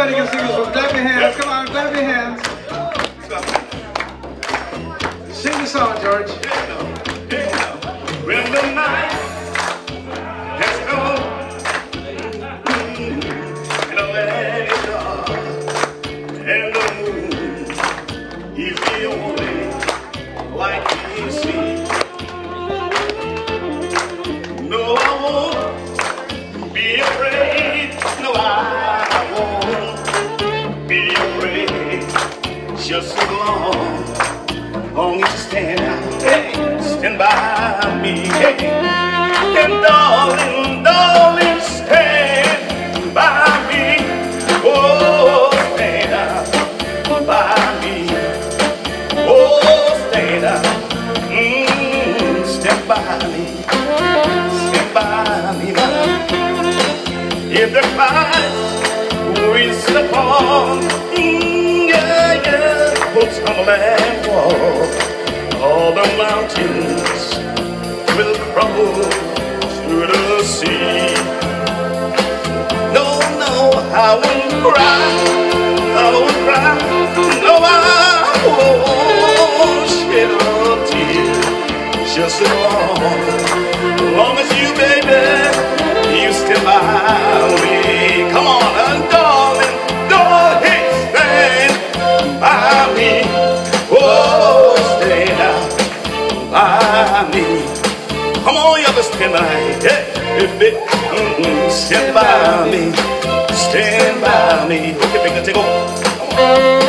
Everybody can sing this one. Clap your hands. Come on, clap your hands. Sing the song, George. When the night has come, and the land is dark, and the moon is the only light we see. No, I won't be afraid. No, I won't be afraid. Just so long as you stand out, hey, stand by me, hey. And darling, darling, stand by me. Oh, stand out by me. Oh, stand out, stand by me. Stand by me now. If the price we sit upon, will tumble and fall, all the mountains will crumble through the sea. No, no, I won't cry, I won't cry. No, I won't shed a tear. Just as long as you, baby, you stand by me. Come on, darling, darling, stand by me. Oh, stand by me. Come on, y'all, stand by me. Stand by me. Stand by me. Okay, make it take over. Come on.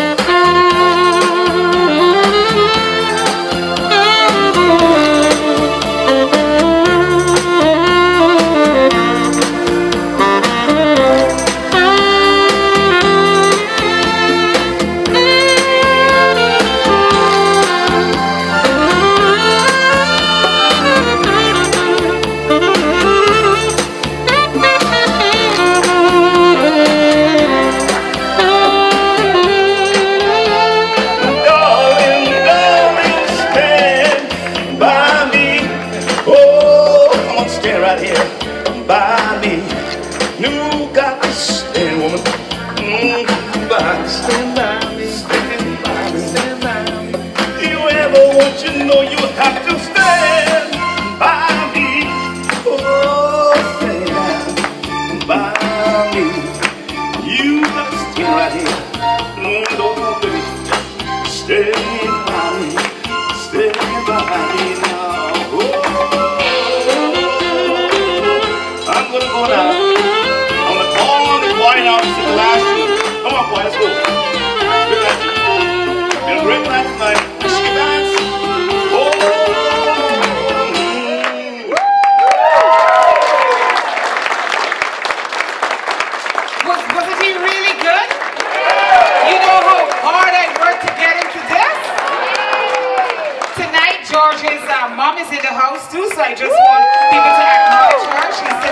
By me, you got to stand, woman. Stand by me, stand by me, stand by me. You ever want you know you have to stand by me. Oh, stand by me. You got to stand right here. No, baby, stand by me, stand by me now. I'm gonna go now. I'm gonna call on the boy now to the last one. Come on, boy, let's go. Good night, you. Been a great night tonight. She dance. Oh. Wasn't he really good? You know how hard I worked to get into this? Tonight, George's mom is in the house too, so I just want people to acknowledge her. She's